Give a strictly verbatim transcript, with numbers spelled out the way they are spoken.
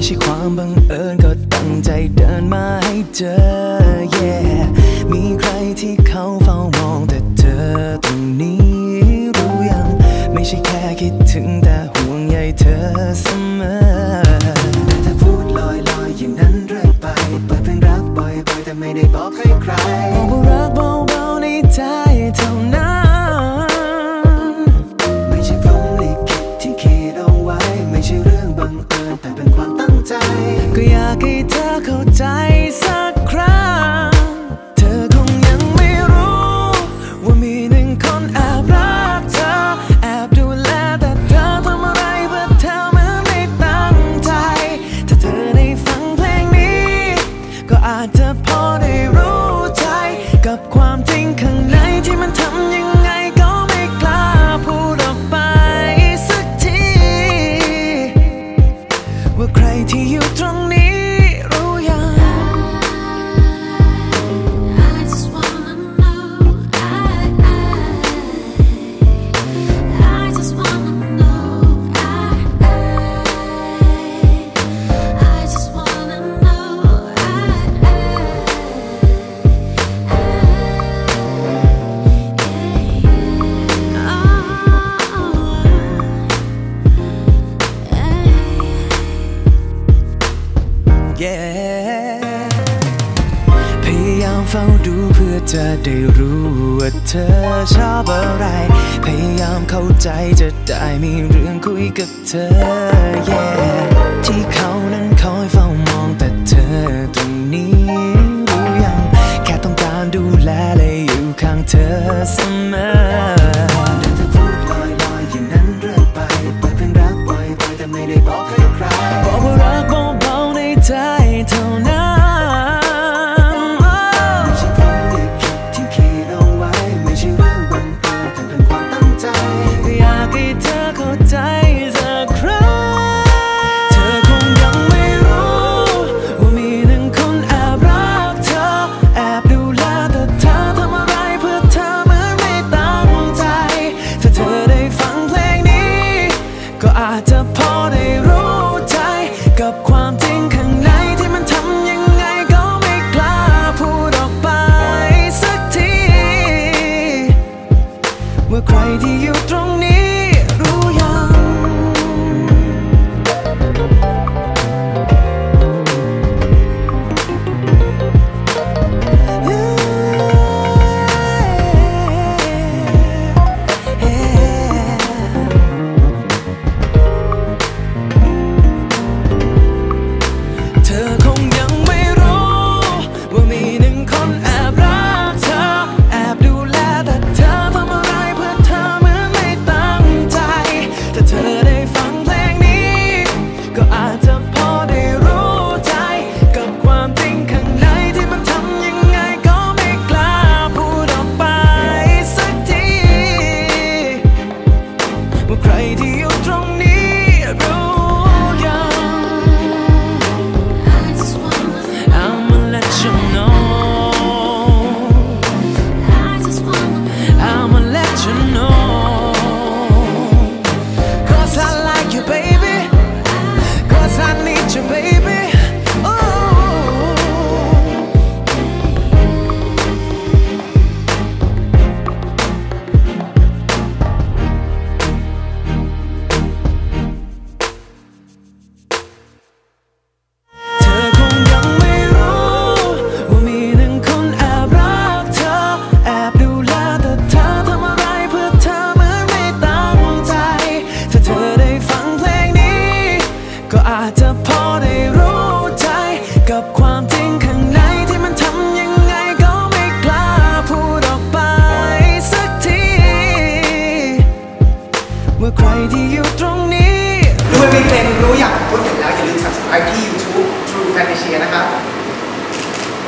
ใช่ความบังเอิญก็ตั้งใจเดินมาให้เจอ yeah มีใครที่เขาเฝ้ามองแต่เธอตรงนี้รู้ยังไม่ใช่แค่คิดถึงแต่ห่วงใยเธอเสมอแต่ถ้าพูดลอยๆ อย่างนั้นเรื่อยไปเปิดเพลงรักบ่อยๆแต่ไม่ได้บอกให้ใครบอกรักเบาๆในใจเท่านั้นไม่ใช่พรหมลิขิตที่คิดเอาไว้ไม่ใช่เรื่องบังเอิญแต่เป็นความตั้งใจก็อยากให้เธอเข้าใจสักครั้งเธอคงยังไม่รู้ว่ามีหนึ่งคนแอบรักเธอแอบดูแลแต่เธอทำอะไรเพื่อเธอเหมือนไม่ตั้งใจถ้าเธอได้ฟังเพลงนี้ก็อาจจะพอได้รู้ใจกับความจริงข้างในที่มันทำยังไงก็ไม่กล้าพูดออกไปสักทีว่าใครที่อยู่ตรงนี้รู้ยัง I just wanna know I I I just wanna know I I I just wanna know I Yeah พยายามเฝ้าดูเพื่อจะได้รู้ว่าเธอชอบอะไรพยายามเข้าใจจะได้มีเรื่องคุยกับเธอ Yeah ที่เขานั้นคอยเฝ้ามองแต่เธอตรงนี้รู้ยังแค่ต้องการดูแลและอยู่ข้างเธอเสมอแต่ถ้าพูดลอยๆอย่างนั้นเรื่อยไปเปิดเพลงรักบ่อยๆแต่ไม่ได้บอก